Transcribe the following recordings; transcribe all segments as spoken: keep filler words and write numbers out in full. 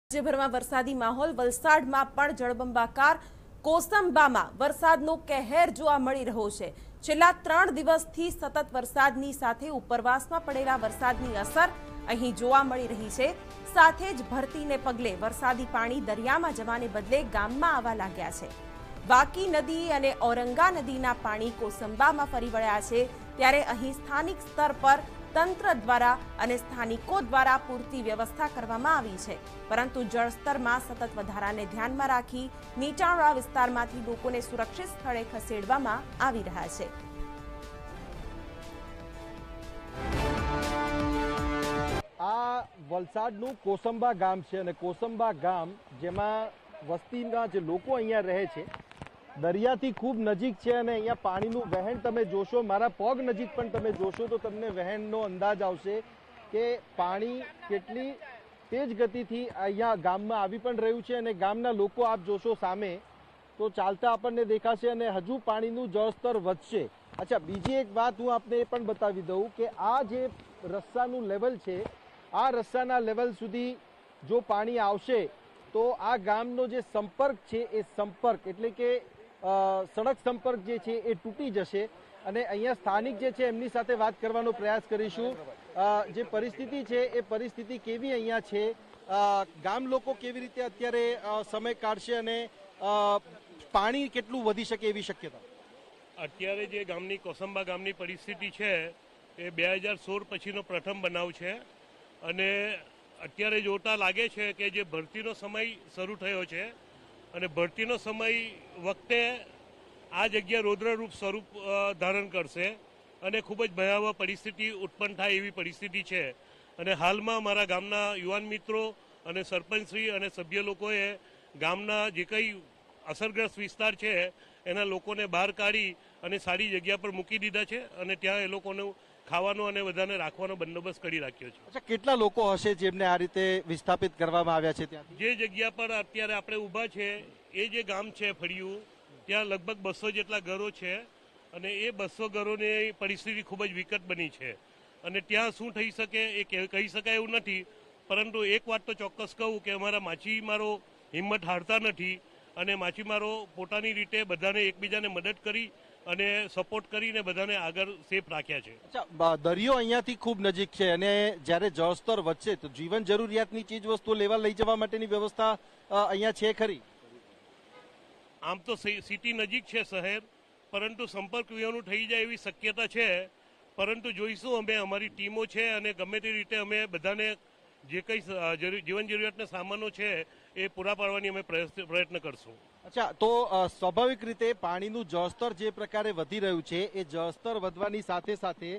રાજ્યભરમાં વરસાદી માહોલ વલસાડમાં પણ જળબંબાકાર કોસંબામાં વરસાદનો કહેર જોવા મળી રહ્યો છે। છેલ્લા ત્રણ દિવસથી સતત વરસાદની સાથે ઉપરવાસમાં પડેલા વરસાદની અસર અહીં જોવા મળી રહી છે। સાથે જ ભરતીને પગલે વરસાદી પાણી દરિયામાં જવાને બદલે ગામમાં આવવા લાગ્યા છે। વાકી નદી અને ઔરંગા નદીના પાણી કોસંબામાં ફરી વળ્યા છે। ત્યારે અહીં સ્થાનિક સ્તર પર તંત્ર દ્વારા અને સ્થાનિકો દ્વારા પૂરતી વ્યવસ્થા કરવામાં આવી છે, પરંતુ જળસ્તરમાં સતત વધારાને ધ્યાનમાં રાખી નીચાણવાળા વિસ્તારમાંથી લોકોને સુરક્ષિત સ્થળે ખસેડવામાં આવી રહ્યા છે। આ વલસાડનું કોસંબા ગામ છે અને કોસંબા ગામ જેમાં વસ્તીના જે લોકો અહીંયા રહે છે દરિયાથી ખૂબ નજીક છે અને અહીંયા પાણીનું વહેણ તમે જોશો, મારા પગ નજીક પણ તમે જોશો તો તમને વહેણનો અંદાજ આવશે કે પાણી કેટલી તેજ ગતિથી અહીંયા ગામમાં આવી પણ રહ્યું છે અને ગામના લોકો આપ જોશો સામે તો ચાલતા આપણને દેખાશે અને હજુ પાણીનું જળસ્તર વધશે। અચ્છા, બીજી એક વાત હું આપને એ પણ બતાવી દઉં કે આ જે રસ્તાનું લેવલ છે આ રસ્તાના લેવલ સુધી જો પાણી આવશે તો આ ગામનો જે સંપર્ક છે એ સંપર્ક એટલે કે સડક સંપર્ક જે છે એ તૂટી જશે અને અહીંયા સ્થાનિક જે છે એમની સાથે વાત કરવાનો પ્રયાસ કરીશું। જે પરિસ્થિતિ છે એ પરિસ્થિતિ કેવી અહીંયા છે, ગામ લોકો કેવી રીતે અત્યારે સમય કાઢશે અને પાણી કેટલું વધી શકે એવી શક્યતા? અત્યારે જે ગામની કોસંબા ગામની પરિસ્થિતિ છે એ બે હજાર સોળ પછીનો પ્રથમ બનાવ છે અને અત્યારે જોતા લાગે છે કે જે ભરતીનો સમય શરૂ થયો છે અને ભરતીનો સમય વખતે આ જગ્યા રૌદ્રરૂપ સ્વરૂપ ધારણ કરશે અને ખૂબ જ ભયાવહ પરિસ્થિતિ ઉત્પન્ન થાય એવી પરિસ્થિતિ છે। અને હાલમાં મારા ગામના યુવાન મિત્રો અને સરપંચશ્રી અને સભ્ય લોકોએ ગામના જે કંઈ અસરગ્રસ્ત વિસ્તાર છે એના લોકોને બહાર કાઢી અને સારી જગ્યા પર મૂકી દીધા છે અને ત્યાં એ લોકોનું ખાવાનો અને બધાને રાખવાનો બંદોબસ્ત કરી રાખ્યો છે। અચ્છા, કેટલા લોકો હશે જેમને આ રીતે વિસ્થાપિત કરવામાં આવ્યા છે? ત્યાં જે જગ્યા પર અત્યારે આપણે ઊભા છે એ જે ગામ છે ફળિયું, ત્યાં લગભગ બસો જેટલા ઘરો છે અને એ બસો ઘરોની પરિસ્થિતિ ખૂબ જ વિકટ બની છે અને ત્યાં શું થઈ શકે એ કહી શકાય એવું નથી, પરંતુ એક વાત તો ચોક્કસ કહું કે અમારા માછીમારો હિંમત હારતા નથી અને માછીમારો પોતાની રીતે બધાને એકબીજાને મદદ કરી અને સપોર્ટ કરીને બધાને આગળ સેફ રાખ્યા છે। અચ્છા, દરિયો અહીંયાથી ખૂબ નજીક છે અને જ્યારે જળસ્તર વધશે તો જીવન જરૂરિયાતની ચીજ વસ્તુઓ લેવા લઈ જવા માટેની વ્યવસ્થા અહીંયા છે ખરી? આમ તો સિટી નજીક છે શહેર, પરંતુ સંપર્ક વિહોણું થઈ જાય એવી શક્યતા છે, પરંતુ જોઈશું અમે, અમારી ટીમો છે અને ગમે તે રીતે અમે બધાને જે કંઈ જીવન જરૂરિયાતના સામાનો છે એ પૂરા પાડવાની અમે પ્રયત્ન કરશું। અચ્છા, તો સ્વાભાવિક રીતે પાણીનું જળસ્તર જે પ્રકારે વધી રહ્યું છે એ જળસ્તર વધવાની સાથે સાથે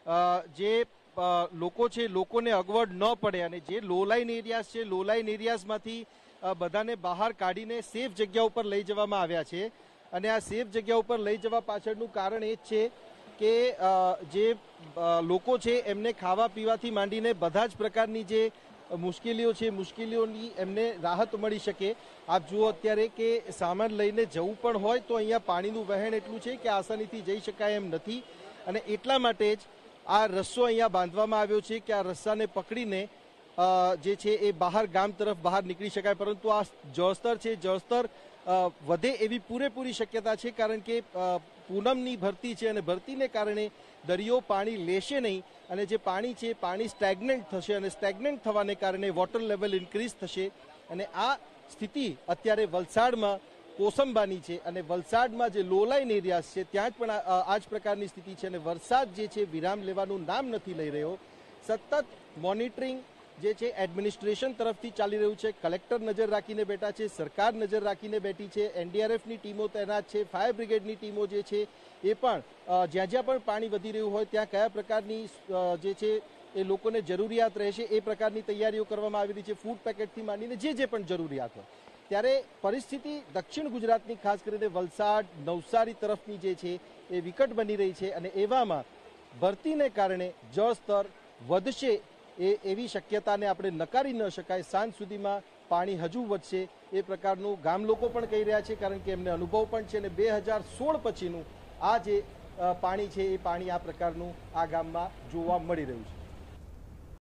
જે લોકો છે લોકોને અગવડ ન પડે અને જે લો લાઇન એરિયાઝ છે લો લાઇન એરિયાઝમાંથી બધાને બહાર કાઢીને સેફ જગ્યા ઉપર લઈ જવામાં આવ્યા છે અને આ સેફ જગ્યા ઉપર લઈ જવા પાછળનું કારણ એ જ છે કે જે લોકો છે એમને ખાવા પીવાથી માંડીને બધા જ પ્રકારની જે મુશ્કેલીઓ છે મુશ્કેલીઓની એમને રાહત મળી શકે। આપ જુઓ અત્યારે કે સામાન લઈને જવું પણ હોય તો અહીંયા પાણીનું વહેણ એટલું છે કે આસાનીથી જઈ શકાય એમ નથી અને એટલા માટે જ આ રસ્સો અહીંયા બાંધવામાં આવ્યો છે કે આ રસ્સાને પકડીને જે છે એ બહાર ગામ તરફ બહાર નીકળી શકાય, પરંતુ આ જળસ્તર છે જળસ્તર વધે એવી પૂરેપૂરી શક્યતા છે કારણ કે પૂનમની ભરતી છે અને ભરતીને કારણે દરિયો પાણી લેશે નહીં અને જે પાણી છે પાણી સ્ટેગ્નન્ટ થશે અને સ્ટેગ્નન્ટ થવાને કારણે વોટર લેવલ ઇન્ક્રીઝ થશે અને આ સ્થિતિ અત્યારે વલસાડમાં કોસંબાની છે અને વલસાડમાં જે લો લાઇન એરિયાઝ છે ત્યાં જ પણ આ જ પ્રકારની સ્થિતિ છે અને વરસાદ જે છે વિરામ લેવાનું નામ નથી લઈ રહ્યો। સતત મોનિટરિંગ જે છે એડમિનિસ્ટ્રેશન તરફથી ચાલી રહ્યું છે, કલેક્ટર નજર રાખીને બેઠા છે, સરકાર નજર રાખીને બેઠી છે, એનડીઆરએફની ટીમો તૈનાત છે, ફાયર બ્રિગેડની ટીમો જે છે એ પણ જ્યાં જ્યાં પણ પાણી વધી રહ્યું હોય ત્યાં કયા પ્રકારની જે છે એ લોકોને જરૂરિયાત રહેશે એ પ્રકારની તૈયારીઓ કરવામાં આવી રહી છે, ફૂડ પેકેટથી માંડીને જે જે પણ જરૂરિયાત હોય। ત્યારે પરિસ્થિતિ દક્ષિણ ગુજરાતની ખાસ કરીને વલસાડ નવસારી તરફની જે છે એ વિકટ બની રહી છે અને એવામાં ભરતીને કારણે જળસ્તર વધશે એ એવી શક્યતાને આપણે નકારી ન શકાય। સાંજ સુધીમાં પાણી હજુ વધશે એ પ્રકારનું ગામ લોકો પણ કહી રહ્યા છે કારણ કે એમને અનુભવ પણ છે અને બે હજાર સોળ પછીનું આ જે પાણી છે એ પાણી આ પ્રકારનું આ ગામમાં જોવા મળી રહ્યું છે।